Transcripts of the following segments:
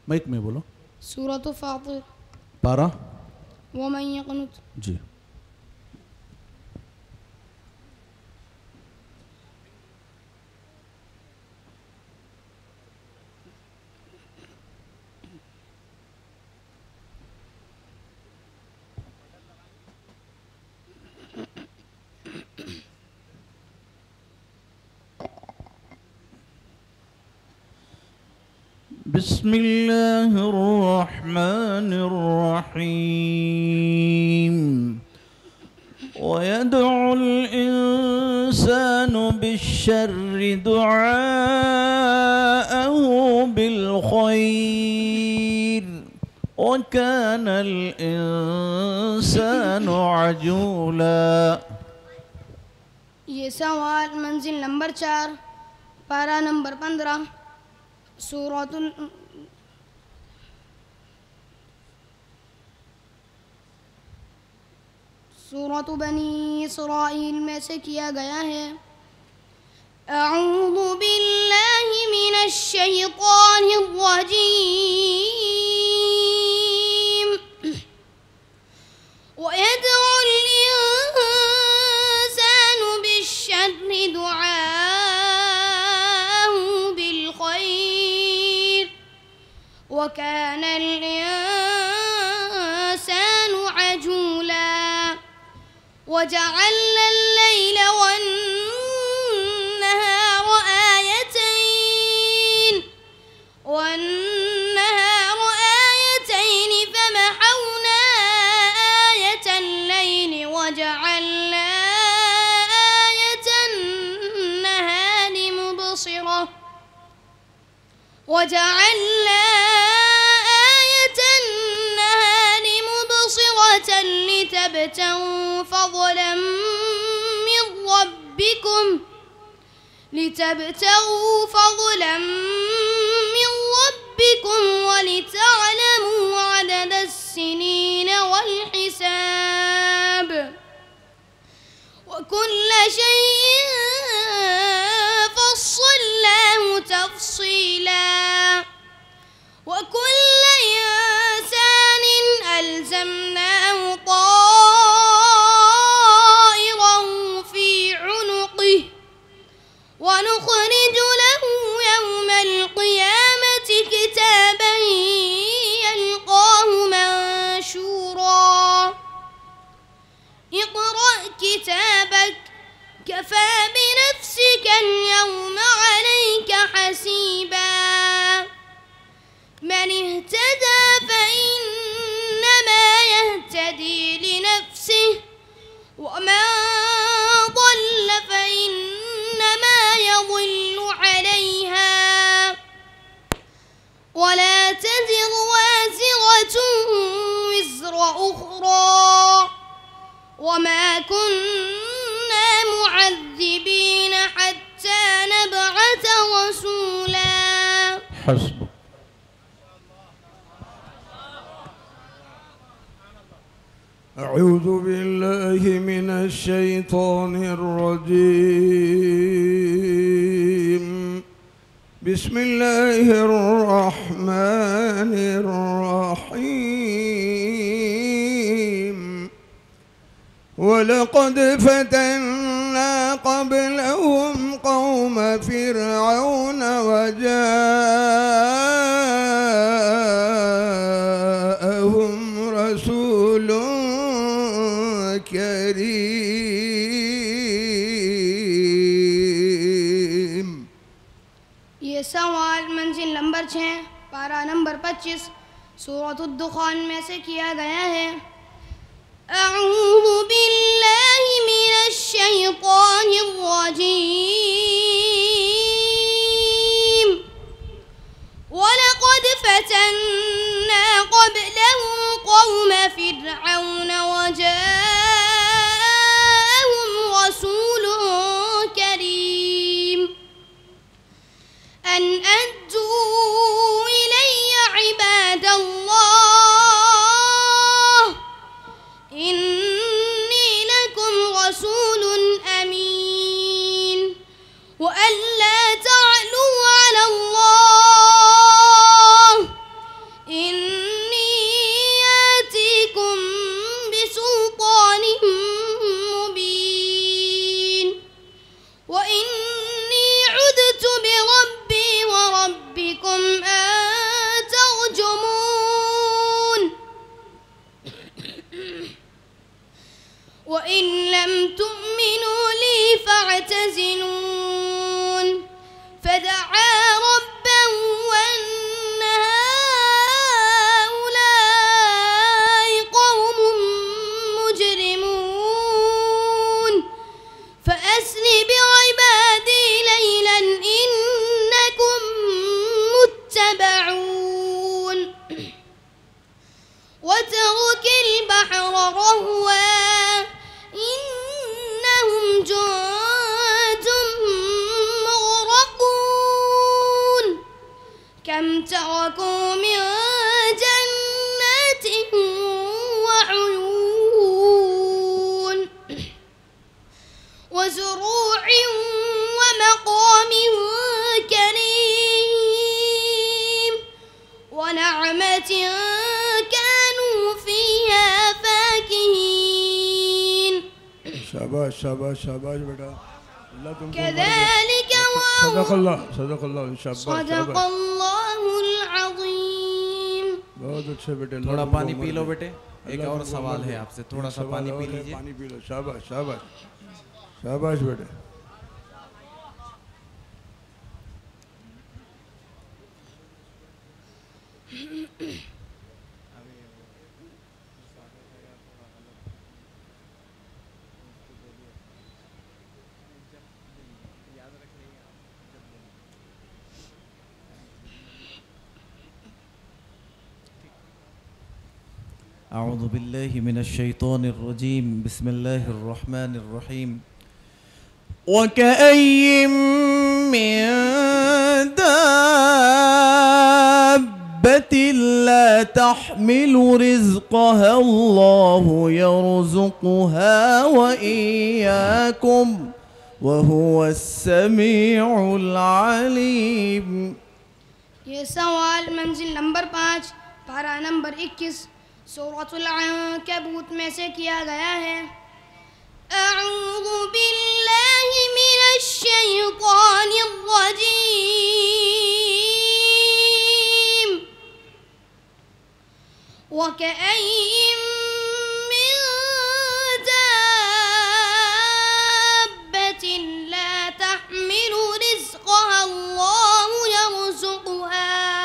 माइक में बोलो। सूरत फातिर। पारा वमन यक़नुत। जी। बिस्मिल्लाहिर्रहमानिर्रहीम। वयदउ الإنسان بالشر دعاءه بالخير وكان الإنسان عجولا। ये सवाल मंजिल नंबर 4 पारा नंबर 15 सूरत बनी इसराइल में से किया गया है। अऊज़ु बिल्लाहि मिनश शैतानिर रजीम। वयदउल इंसानु बिश्शर्रि दुआअहु बिलखैर वकानल इंसानु अजूला। وجعلنا الليل والنهار آيتين فمحونا آية الليل وجعلنا آية النهار مبصرة لتبتغوا فضلا من ربكم ولتعلموا عدد السنين والحساب وكل شيء فصلناه تفصيلا وكل إنسان ألزمناه طائره في عنقه ونخرج له يوم القيامة كتابا يلقاه منشورا اقرأ كتابك كفى بنفسك اليوم عليك حسيبا من اهتدى فإنما يهتدي لنفسه ومن ضل فإنما يضل عليها ولا تزر وازرة وزر أخرى وما كنا معذبين حتى نبعث رسولا. حسبك. أعوذ بالله من الشيطان الرجيم. بسم الله الرحمن الرحيم. ولقد فتنا قبلهم قوم فرعون وجاءهم رسول करीम। ये सवाल मंजिल नंबर 6 पारा नंबर 25 सूरत दुखान में से किया गया है। अऊज़ु बिल्लाहि मिनश शैतानिर रजीम। वलक़द फतन्ना क़ब्लहुम क़ौम फ़िरऔन वजाअहुम रसूलुन करीम अन अद्दू इलैय इबादल्लाह इन्नी लकुम रसूलुन अमीन व अल्ला तअलू अलल्लाह تركوا من جنات وعيون وزروع ومقام كريم ونعمة كانوا فيها فاكهين. शाबाश शाबाश शाबाश बेटा, अल्लाह तुमको كذلك सदक अल्लाह शाबाश صدق الله العظيम. बहुत अच्छे बेटे, थोड़ा पानी पी लो बेटे, एक और सवाल है आपसे, थोड़ा सा पानी पी लीजिए। पानी पी लो, शाबाश शाबाश शाबाश बेटे। أعوذ بالله من الشيطان الرجيم، بسم الله الرحمن الرحيم. وكأي من دابة لا تحمل رزقها الله يرزقها وإياكم وهو السميع العليم. ये सवाल मंजिल नंबर 5 पारा नंबर 21 सूरतुल अन्कबूत में से किया गया है। अऊज़ु बिल्लाहि मिनश शैतानिर रजीम। वकअय्यिम मिन दाब्बतिन ला तहमिलु रिज़्क़हा अल्लाहु यर्ज़ुक़ुहा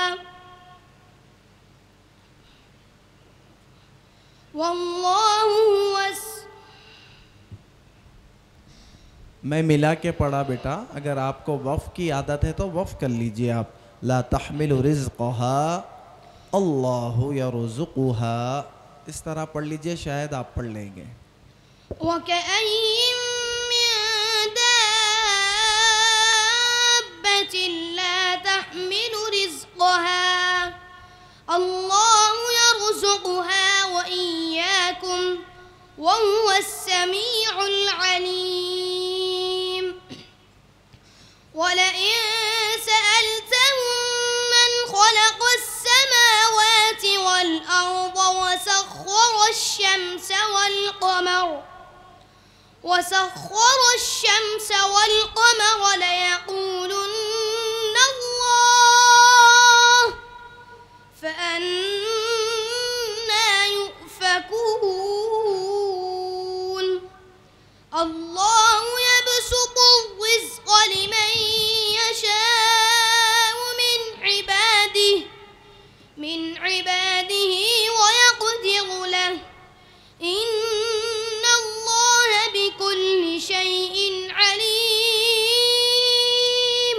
मैं मिला के पढ़ा बेटा, अगर आपको वफ़ की आदत है तो वफ़ कर लीजिए आप। ला तहमिलु रिज़्क़हा अल्लाहु यर्ज़ुक़ुहा, इस तरह पढ़ लीजिए, शायद आप पढ़ लेंगे। वकअय्यिम मिन दाब्बतिन ला तहमिलु रिज़्क़हा अल्लाहु यर्ज़ुक़ुहा व इय्याकुम व हुवस समीउल अलीम। वलइन सअल्तहुम मन खलक़स समावाति वल अर्द वसख्खर الشمس والقمر ليقولن الله فأنى يؤفكون. الله يبسط الرزق لمن يشاء من عباده ويقدر له إن الله بكل شيء عليم.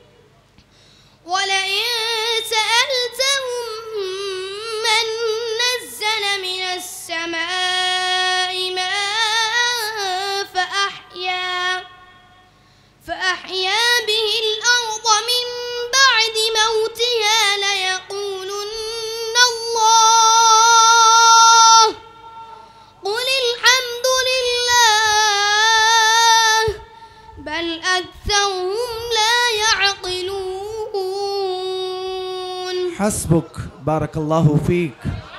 ولئن سألتهم من نزل من السماء ماء فأحيا به الأرض من بعد موتها ليقولن الله قل الحمد لله بل أكثرهم لا يعقلون. حسبك، بارك الله فيك.